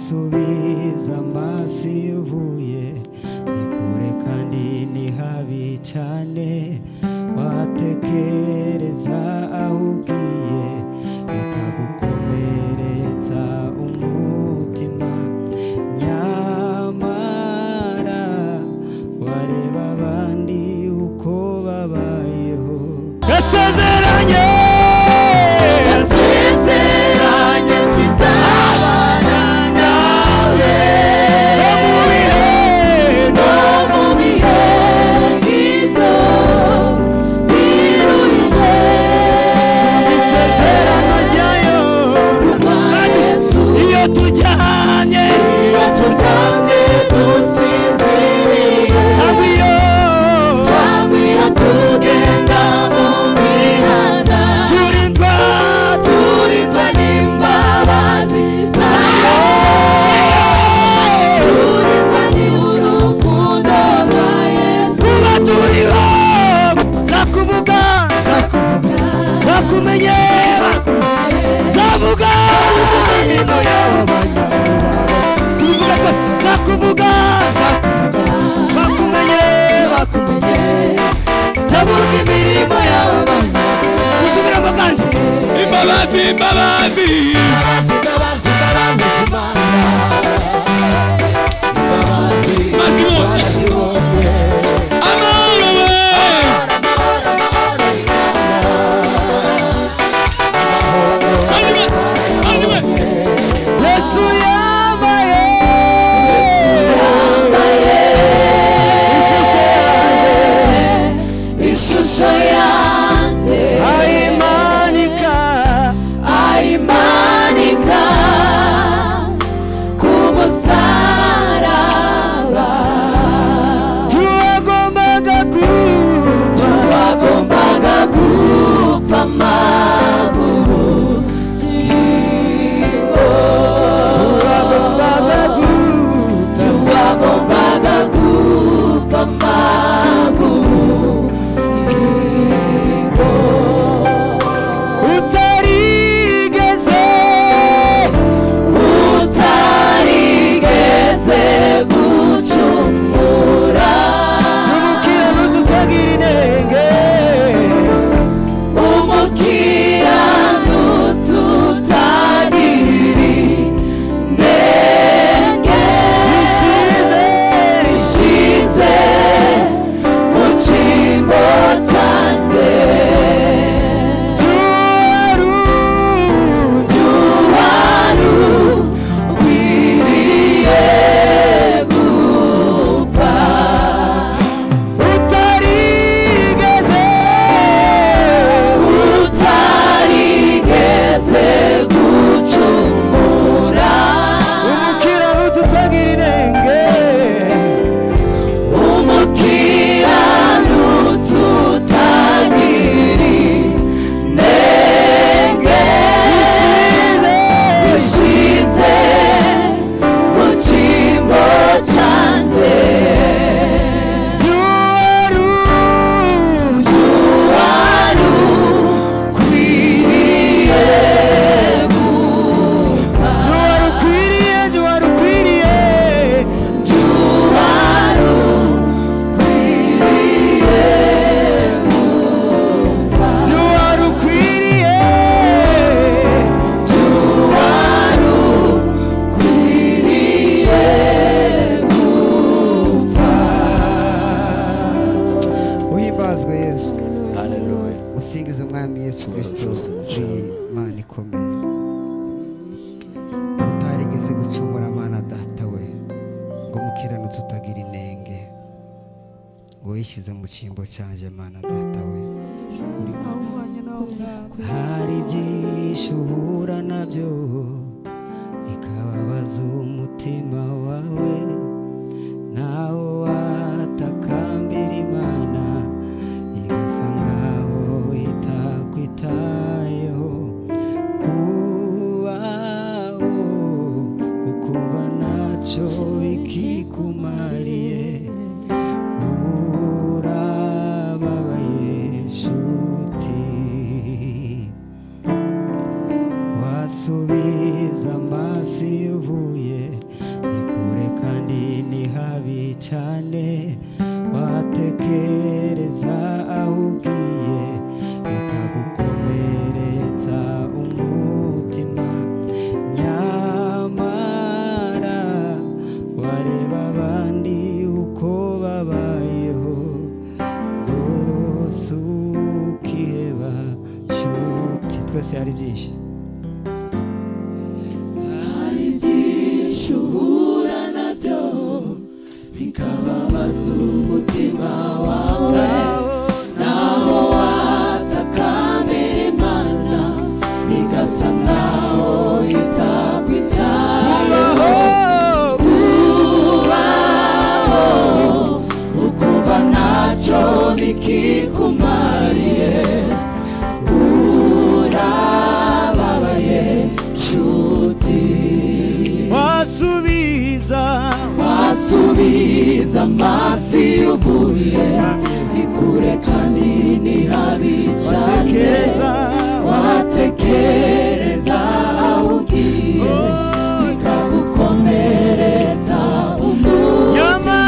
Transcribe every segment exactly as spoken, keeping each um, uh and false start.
wasubiza amazi uvuye ni kure kandi ni habi cyane watekereza aho ugiye bikagukomeretsa umutima nyamara wareba abandi uko babayeho yasezeranye yasezeranye kwizabana nawe no mu bihe no mu bihe gito biruhije isezerano ryayo kandi iyo tujyanye iyo tujyanye dusinziriye cyangwa iyo cyangwa iyo tugenda mu mihanda turindwa turindwa n'imbabazi zayo turindwa n'urukundo rwa Yesu kuba turiho zakuvuga zakuvuga bakumenye zavuga imirimo y'abanyamibare tuvuga twese zakuvuga zakuvuga bakumenye bakumenye zavuga imirimo y'abanyamibare dusubiramo kandi imbabazi imbabazi imbabazi imbabazi imbabazi imbabazi amahoro we Yesu yambaye ishusho yanjye ayimanika ayimanika ku musaraba tuwagombaga gupfa tuwagombaga gupfa amaguru tuwagombaga gupfa tuwagombaga gupfa amaguru utarigeze utarigeze gucumura umukiranutsi utagira inenge umukiranutsi utagira inenge ishize ishize mu cyimbo cyanjye usingiza umwami Yesu Kristo Imana ikomeye utarigeze gucumura Mana data we ngo mukiranutsi utagira inenge ngo wishyize mu cyimbo cyanje Mana data we hari byinshi uhura nabyo bikababaza umutima wawe naho watakambira Imana igasa nkaho itakwitayeho kubaho ukuba ntacyo bikikumariye urababaye nshuti wasubiza amazi uvuye uhura nabyo bikababaza umutima wawe naho watakamira Imana bigasa naho itakwitayeho kubaho ukuba ntacyo bikikumariye urababaye nshuti wasubiza wasubiza amaso iyo uvuye zikure kandi ni habi cyane watekereza aho ugiye bikagukomeretsa umutima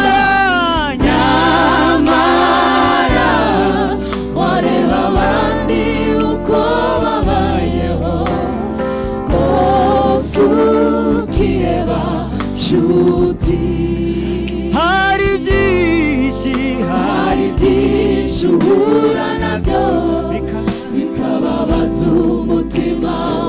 nyamara wareba abandi uko babayeho rwose ukiheba nshuti hari byinshi hari byinshi uhura nabyo bikababaza umutima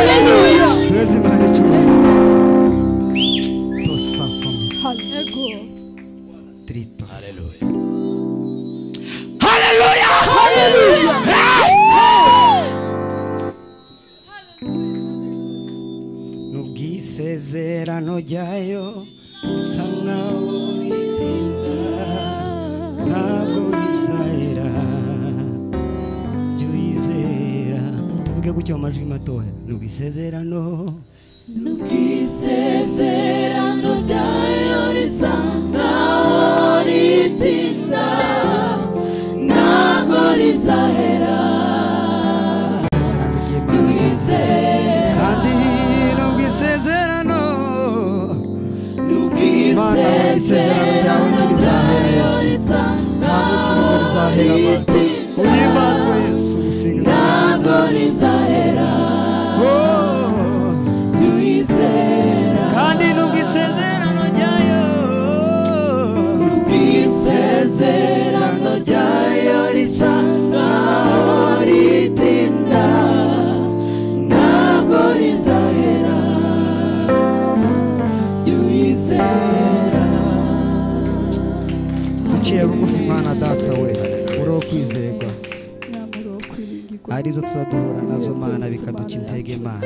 Hallelujah. Tuwezi mahali chuo. Tosa fami. Hallelujah. Trito. Hallelujah. Hallelujah. Hallelujah. Nubwisezerano ryayo isa nkaho ritinda ntabwo rizahera jya uyizera tuvuge gutyo mu majwi matoya nubwisezerano Nubwisezerano ryayo risa nkaho ritinda ntabwo rizahera isezerano ry'Imana kandi nubwisezerano Imana isezerano ryawe ntirizahera Yesu nta munsi n'umwe rizahera Mana uhimbazwe Yesu usingiza ntabwo rizahera tuyizera kandi nubwisezerano ryayo isezerano ryayo risa nkaho ritinda ntabwo rizahera tuyizera duciye bugufi Mana data we uri wo kwizerwa ari byo tuba duhura nabyo Mana bikaduca intege Mana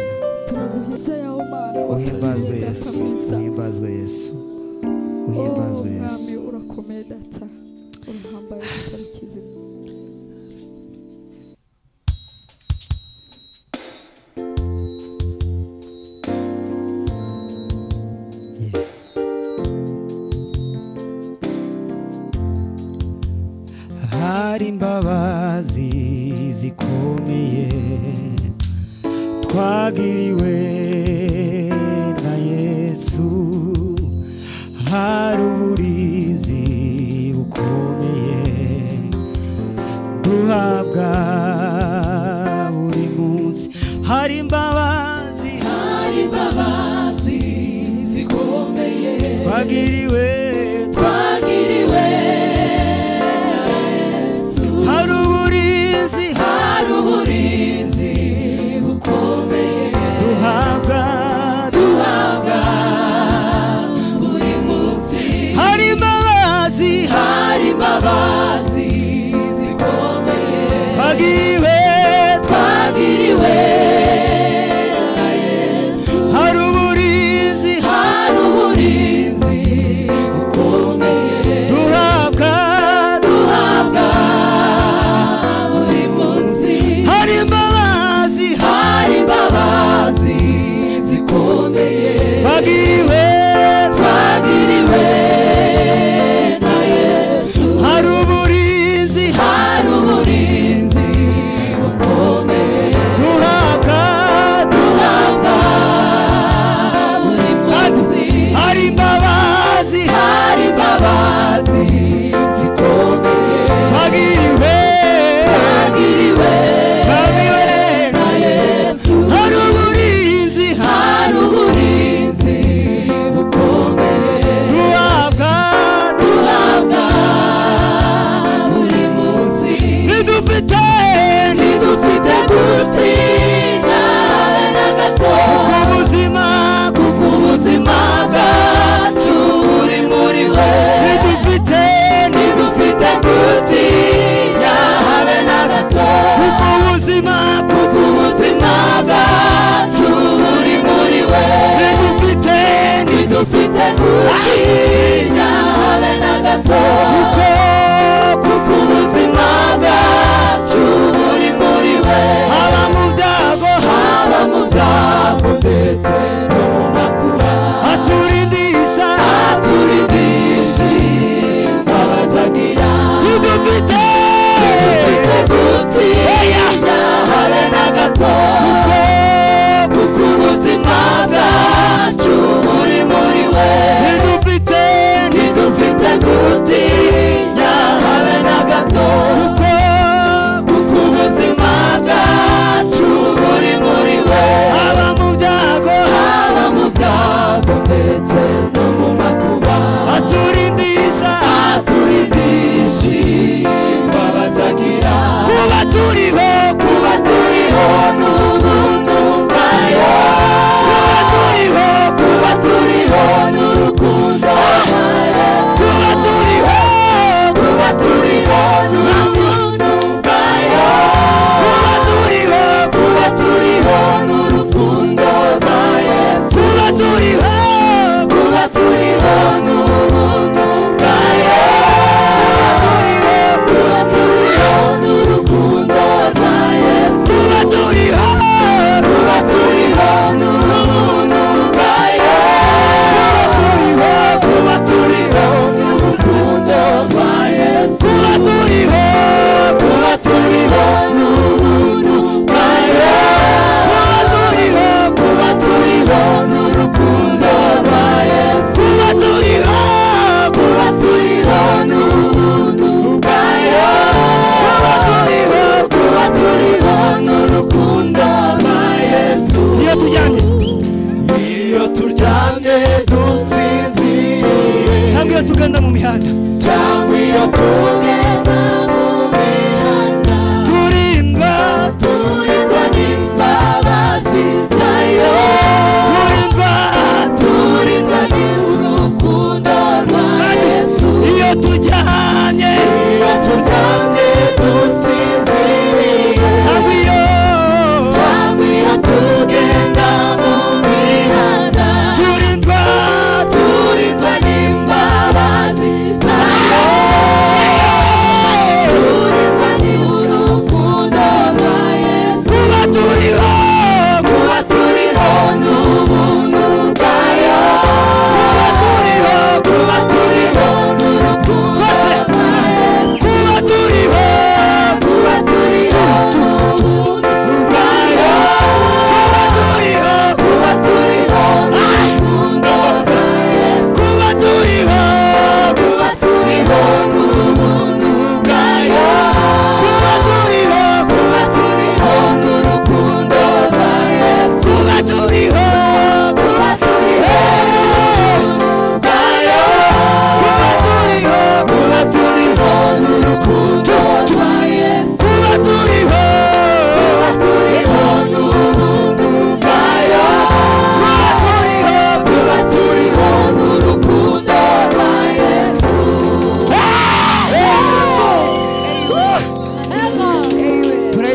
uhimbazwe Yesu uhimbazwe Yesu uhimbazwe Yesu urakomeye data urahambaye utarikize Yes hari imbabazi zikomeye twagiriwe na Yesu hari uburinzi bukomeye duhabwa buri munsi hari imbabazi hari imbabazi zikomeye twagiriwe twagiriwe hari uburinzi hari uburinzi bukomeye duhabwa duhabwa buri munsi hari imbabazi hari imbabazi zikomeye twagiriwe twagiriwe na Yesu hari uburinzi hari uburinzi bukomeye duhabwa duhabwa buri munsi hari imbabazi hari imbabazi zikomeye twagiriwe twagiriwe na Yesu hari uburinzi hari uburinzi bukomeye duhabwa duhabwa buri munsi hari imbabazi hari imbabazi zikomeye twagiriwe twagiriwe twagiriwe na Yesu hari uburinzi hari uburinzi bukomeye duhabwa duhabwa buri munsi nidufite ntidufite gutinya habe na gato ku buzima kuko ubuzima bwacu buri muri we nidufite ntidufite gutinya habe na gato kuko ubuzima kuko ubuzima bwacu buri muri we nidufite ntidufite gutinya habe na gato kuko kuko ubuzima bwacu buri muri we haba mu byago haba mu byago ndetse no mu makuba aturindisha aturindisha imbabazagira nidufite ntidufite gutinya habe na gato kuko ubuzima bwacu buri muri we nidufite ntidufite gutinya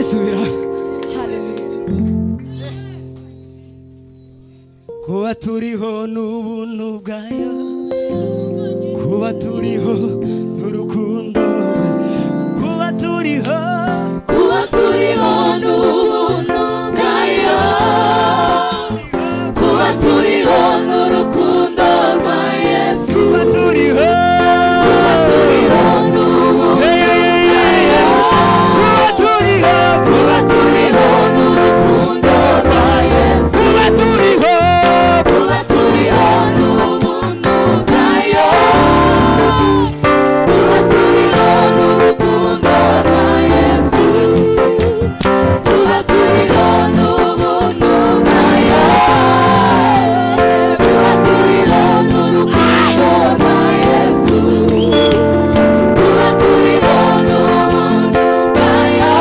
subira kuba turiho n'ubuntu bwayo kuba turiho n'urukundo kuba turiho kuba turiho n'ubuntu bwayo kuba turiho n'urukundo rwa Yesu kuba turiho kuba turiho n'ubuntu bwayo kuba turiho kuba turiho n'urukundo rwa Yesu kuba turiho kuba turiho n'ubuntu bwayo kuba turiho n'urukundo rwa Yesu kuba turiho n'ubuntu bwayo kuba turiho n'urukundo rwa Yesu kuba turiho n'ubuntu bwayo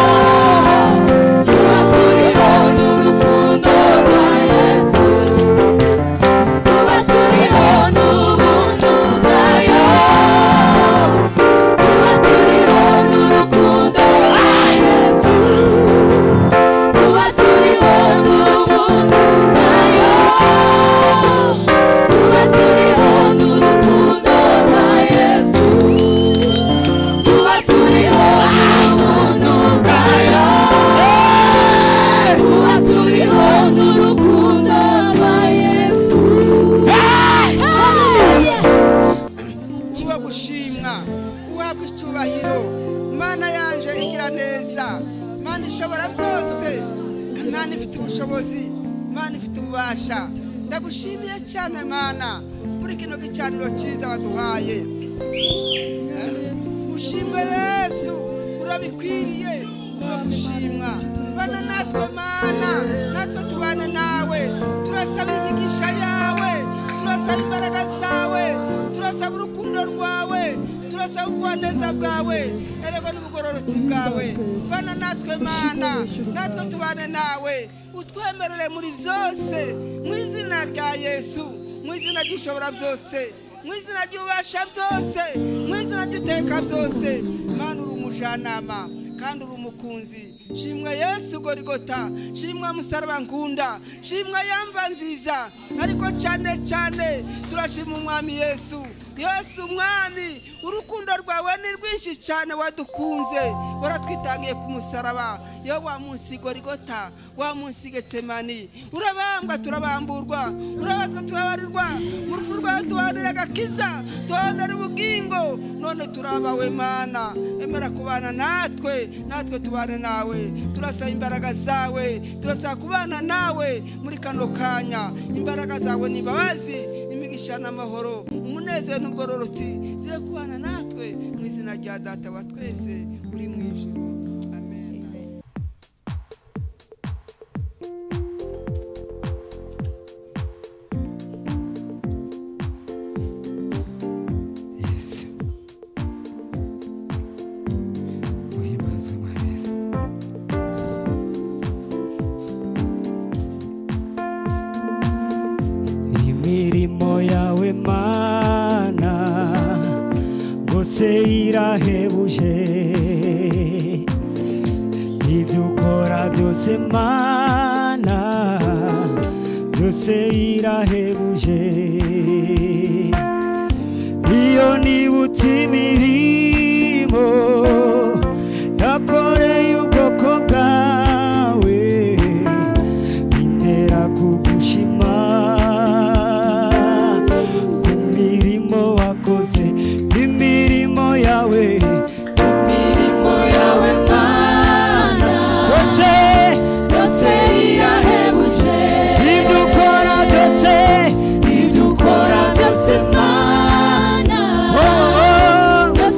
kuba turiho n'urukundo rwa Yesu kuba turiho n'ubuntu bwayo kuba turiho n'urukundo rwa Yesu kuba turiho n'ubuntu bwayo kuba turiho n'urukundo rwa Yesu kuba turiho n'ubuntu bwayo kuba turiho n'urukundo rwa Yesu uwo gushimwa uhabwa icyubahiro Mana yanje igira neza Mana ishobora byose Mana ifite ubushobozi Mana ifite ububasha ndagushimiye cyane Mana kuri kino gicaniro cyiza waduhaye ushimwe Yesu urabikwiriye uragushimwa bana natwe Mana natwe tubane nawe turasaba imigisha yawe turasaba imbaraga zawe turasaba urukundo rwawe turasaba ubwaneza bwawe erego n'ubugororotsi bwawe bana natwe Mana natwe tubane nawe utwemerere muri byose mu izina rya Yesu mu izina ry'ushobora byose mu izina ry'ubasha byose mu izina ry'uteka byose Mana uri umujanama kandi uri umukunzi shimwe Yesu Gorigota shimwe musaraba nkunda shimwe yamba nziza ariko cyane cyane turashima umwami Yesu Yesu umwami urukundo rwawe ni rwinshi cyane wadukunze waratwitangiye ku musaraba yo wa munsi Gorigota wa munsi Getsemani urabambwa turabamburwa urabazwa turabarirwa mu rupfu rwawe tubanira agakiza tubanira ubugingo none turabawe Mana emera kubana natwe natwe tubane nawe turasaba imbaraga zawe turasaba kubana nawe muri kano kanya imbaraga zawe nibabazi imigisha n'amahoro umunezero n'ubwororotsi byo kubana natwe mu izina rya Data wa twese uri mu ijuru amen. Yes. Uhimbazwe Mana Yesu. Imirimo yawe Mana gose irahebuje ibyo ukora byose Mana byose irahebuje iyo nibutse imirimo yakoreye ubwoko bwawe bintera kugushima ku mirimo wakoze imirimo yawe imirimo yawe Mana yose yose irahebuje ibyo ukora byose ibyo ukora byose Mana oh, oh, byose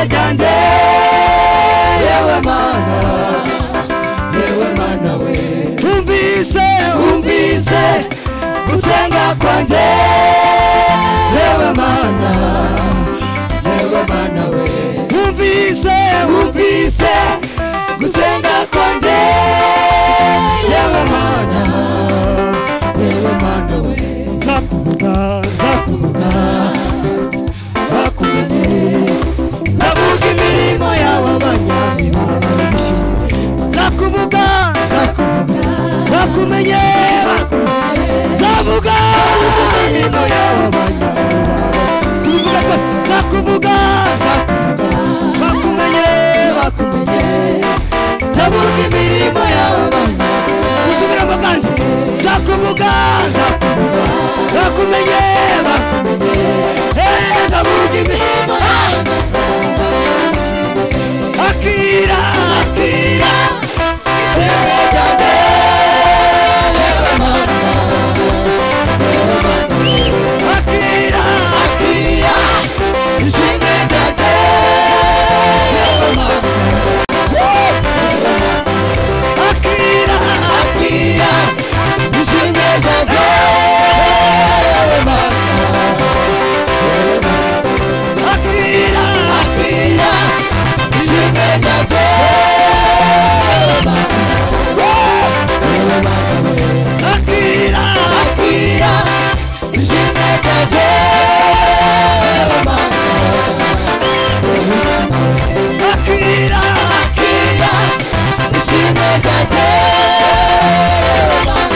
ryanjye yewe mana yewe mana we umvise umvise gusenga kwanjye yewe mana yewe mana we umvise umvise gusenga kwanjye yewe mana yewe mana we zakuvuga zakuvuga bakumenye zavuga imirimo yawe abanyamibabaro bishimye zakuvuga zakuvuga bakumenye zavuga imirimo yawe abanyamibabaro tuvuga twese zakuvuga zakuvuga bakumenye bakumenye zavuga imirimo yawe abanyamibabaro dusubiramo kandi zakuvuga zakuvuga bakumenye bakumenye zavuga imirimo akira akira ishimwe ryanjye yewe mana akira akira ishimwe ryanjye yewe mana akira akira ishimwe ryanjye yewe mana akira akira ishimwe ryanjye yewe mana akira akira ishimwe ryanjye yewe mana akira akira ishimwe ryanjye yewe mana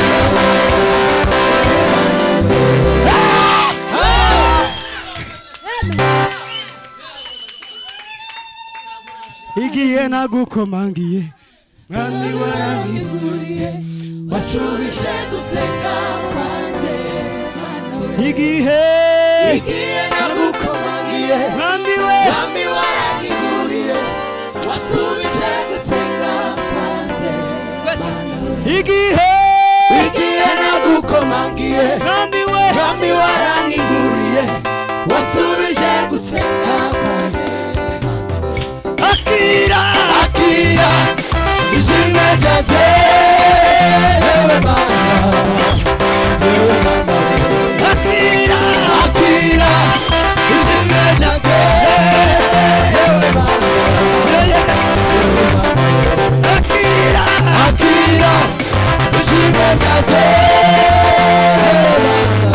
igihe nagukomangiye mwami warangiguriye wasubije gusenga kwanjye igihe igihe nagukomangiye mwami we mwami warangiguriye wasubije gusenga kwanjye igihe igihe nagukomangiye mwami we mwami warangiguriye wasubije gusenga kwanjye akira akira ishimwe ryanjye yewe mana yewe mana akira akira ishimwe ryanjye yewe mana akira akira ishimwe ryanjye yewe mana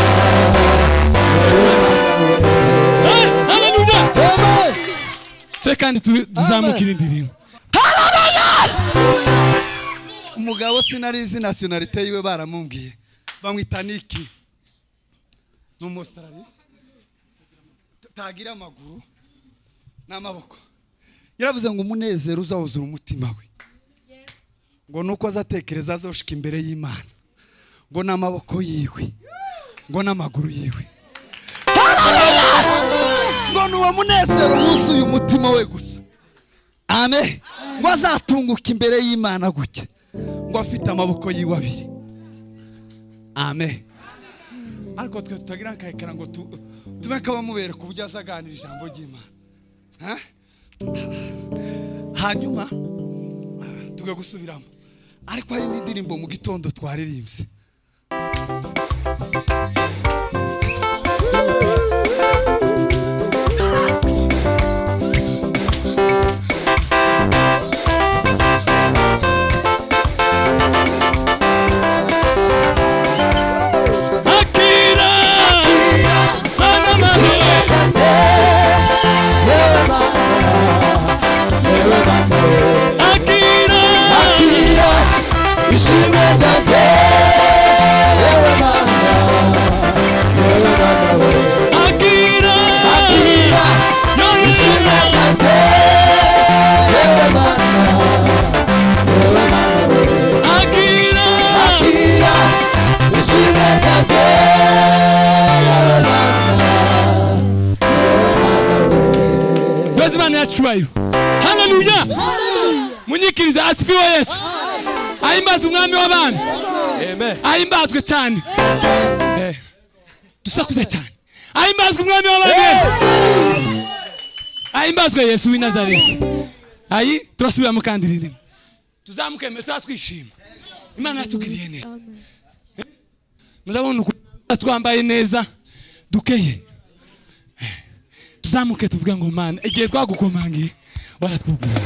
haleluya amen sekandi tuzamukira indirimbo umugabo sinarizi nationalite yiwe baramubwiye bamwita Niki n'umustrali tagira amaguru n'amaboko yaravuze ngo umunezero uzawuzura umutima we ngo nuko azatekereza azoshika imbere y'Imana ngo n'amaboko yiwe ngo n'amaguru yiwe ngo nuwo munezero wuzuye umutima we gusa amen ngo azatunguka imbere y'Imana gutya ngo afite amaboko yiwe abiri amen ariko twe tutagira akayekara ngo tubeka bamubere ku buryo azaganira ijambo ry'Imana ha hanyuma tuge gusubiramo ariko hari n'indirimbo mu gitondo twaririmbye Hallelujah. Munyikiriza asifiwe Yesu. Ahimbaza umwami w'abami. Amen. Ahimbazwe cyane. Eh. Dusakuze cyane. Ahimbazwe umwami w'abami. ahimbazwe Yesu w'i Nazareti. Ayi turasubira mu kandi ririmo. Tuzamuke twatwishima. Imana yatugiriye neza. Muzabona uko twambaye neza dukeye. Tuzamuke tuvuga ngo Mana igihe twagukomangiye waratwugura.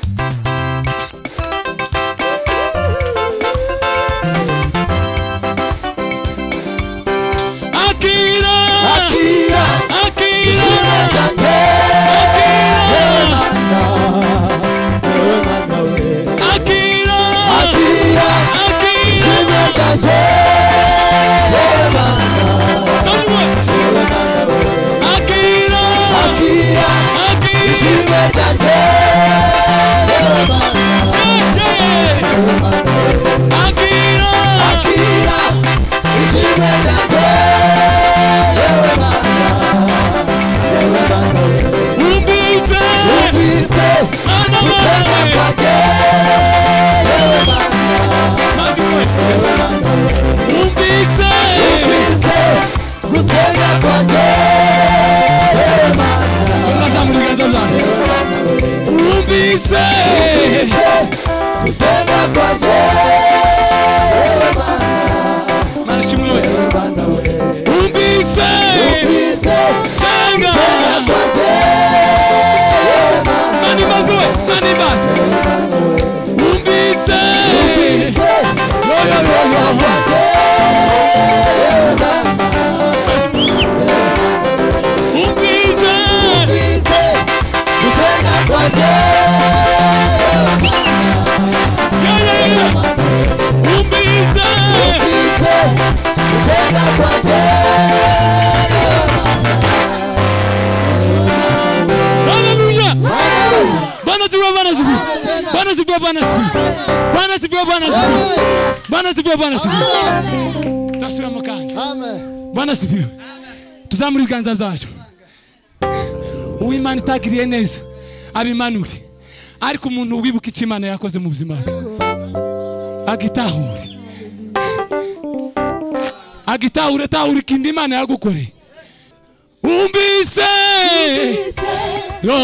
Akira Akira Akira Akira Akira Bwana sifiwe. Tuzamuri biganza byacu. Uwimana itagiriye neza abimanure. Ariko umuntu wibuka icyo Imana yakoze mu buzima bwe. Agitahure. Agitahure tahure ikindi Imana yagukoreye. Umbise. Yo.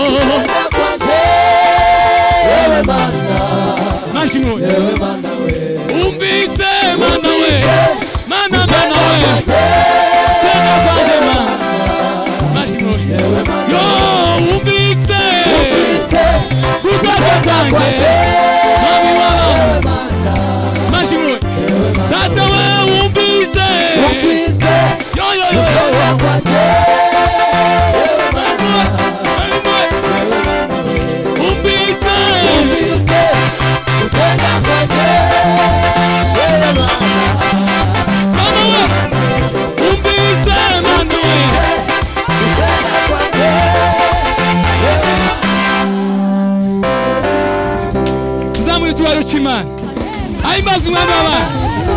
Ewe Mana. Mashimo. Ewe Mana we. Umbise Mana we. Mana Mana we. Sena kwaje Mana. Mashimo. Yo umbise. Umbise. Kukaje kanje. Mami wala. Mashimo. Tata we umbise. Umbise. Yo yo yo. Umbise. Umbise. Sena kwaje. Tuzamuri tuwaro chimana. Aimbazi mwami wabana.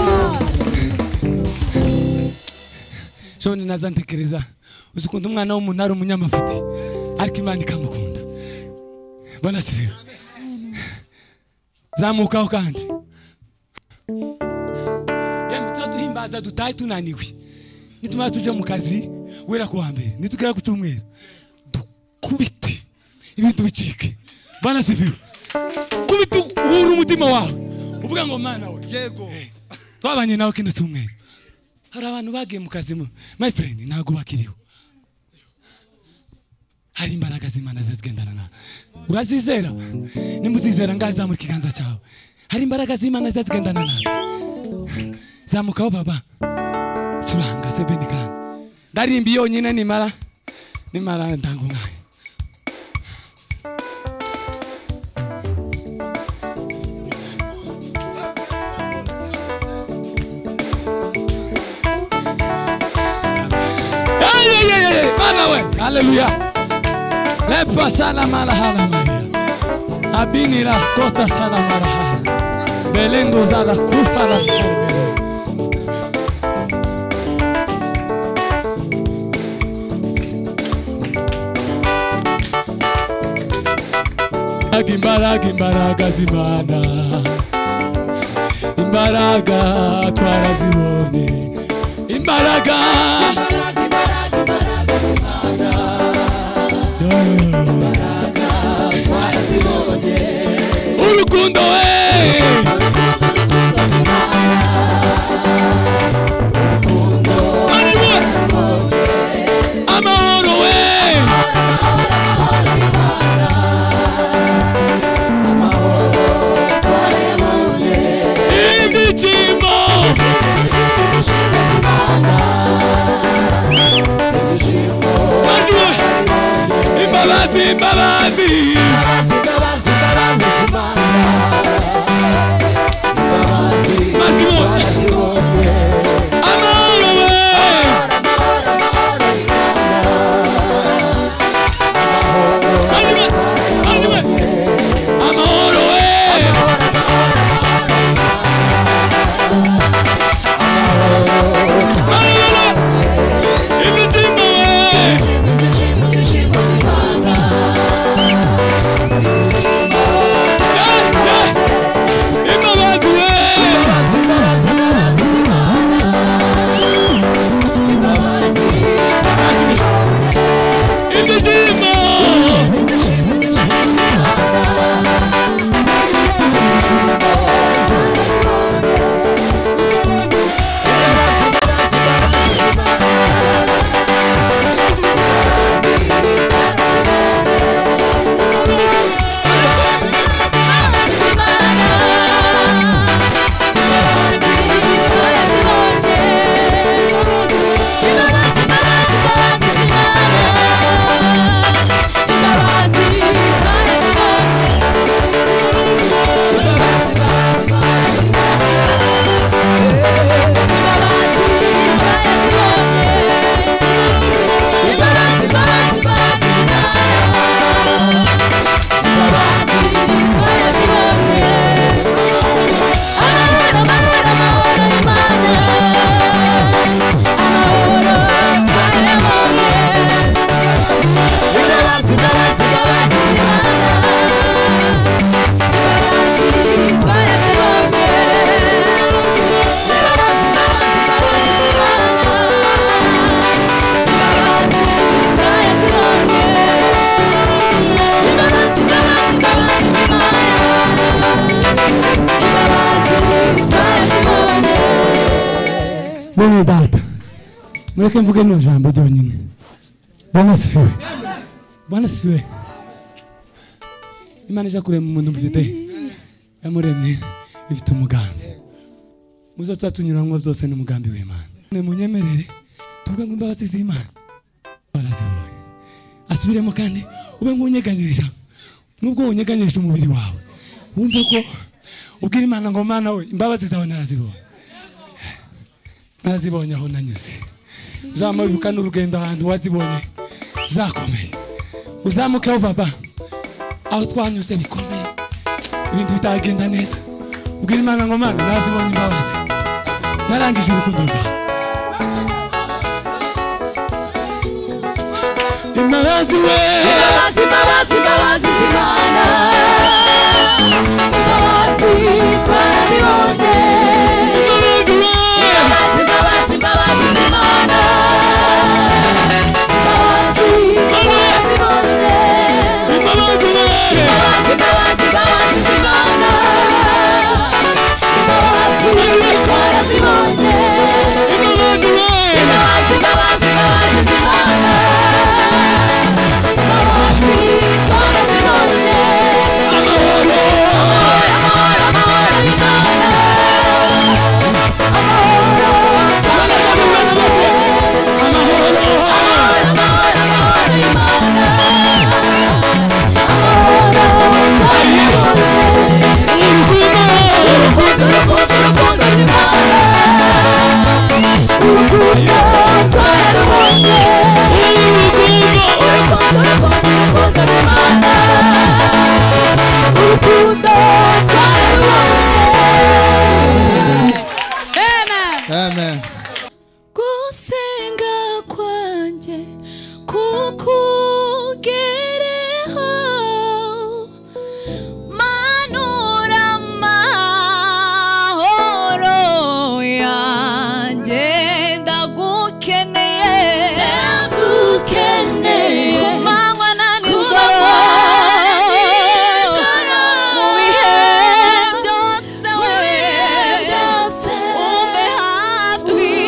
Shoni nazantekereza. Uzukunda umwana w'umuntu ari umunyamafuti. Ariko Imana ikamukunda. Bwana sifiwe. Zamukaho kandi. Yemwe tuduhimbaza dutaye tunaniwe. Nitumara tuje mu kazi wera ku wa mbere. Nitukira ku cyumweru. Dukubite ibintu bicike. Bwana sifiwe. Kubita uhura umutima wawe. Uvuga ngo Mana we. Yego. Twabanye nawe kino cyumweru. Hari abantu bagiye mu kazi mu. My friend ntago bakiriho. Hari imbaraga z'Imana zigendana na. Urazizera? Nimuzizera ngaza mu kiganza cyawe. Hari imbaraga z'Imana zigendana na. Zamukaho baba. Turanga sebeni kandi. Ndarimbi yonyine nimara. Nimara ndango ngaye. Hallelujah. Lepa sana mala hala Maria. Abini la kota sana mala hala. Belengo zala kufa la serbele. Imbaraga imbaraga z'Imana. Imbaraga twarazibonye. Imbaraga. Imbaraga imbaraga imbaraga z'Imana. imbabazi Bwana data, mweke mvuge no jambo ryonyine. Bwana sifiwe. Bwana sifiwe. Imana ija kurema umuntu mfite yamuremye ifite umugambi. Muzo twatunyuranwa byose n'umugambi w'Imana. Ne munyemerere tuvuga ngo imbabazi z'Imana barazibonye. Asubiremo kandi ube ngunyeganyirira. Nubwo unyeganyirira umubiri wawe. Wumve ko ubwira Imana ngo Mana we imbabazi zawe narazibonye. Nazibonye aho nanyuze. Uzamuka n'urugendo ahantu wazibonye zakomeye. Uzamukeho baba aho twanyuze bikomeye. Ibintu bitagenda neza. Ubwira Imana ngo Mana nazibonye imbabazi. Narangije urukundo rwawe. Imbabazi we. Imbabazi, imbabazi, imbabazi z'Imana. Imbabazi twarazibonye. Amen. Gusenga kwanje kukugereho manura mahoro yanje ndagukeneye ndagukeneye kumanywa na nijoro mu bihe byose we umbe hafi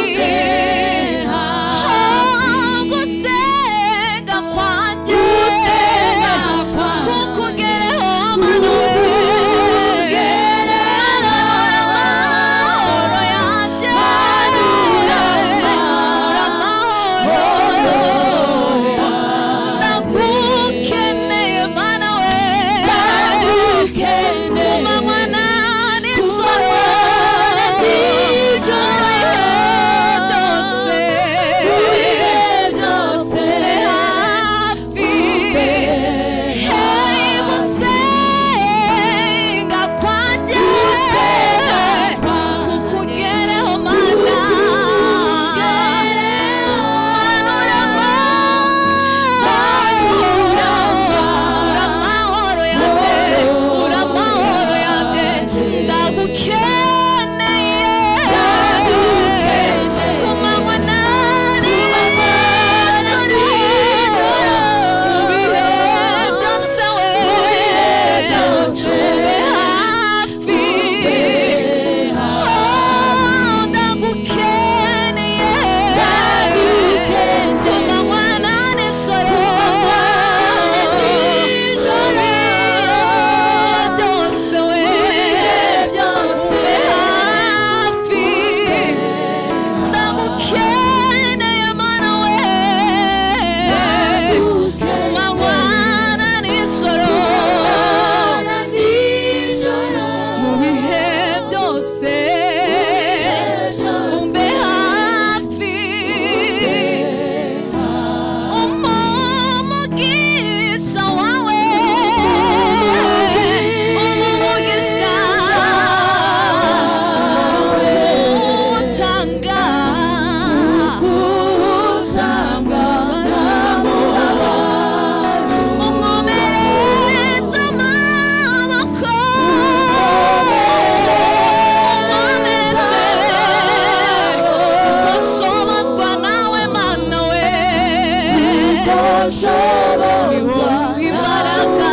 imbaraga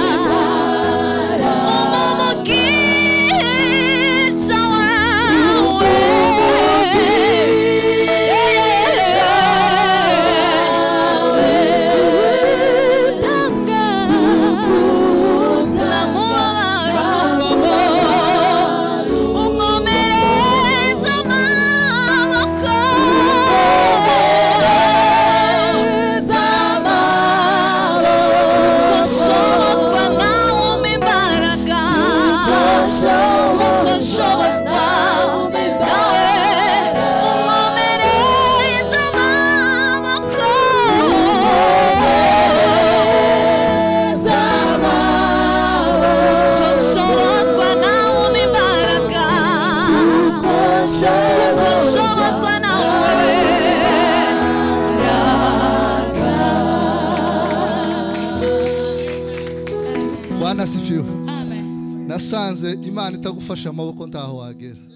umugisha wawe tanga unkomereza amaboko kushobozwa nawe umpa imbaraga kushobozwa nawe unkomereza amaboko kushobozwa nawe umpa imbaraga kushobozwa nawe Bwana asifiwe. Nasanze Imana itagufasha amaboko ntaho wagera.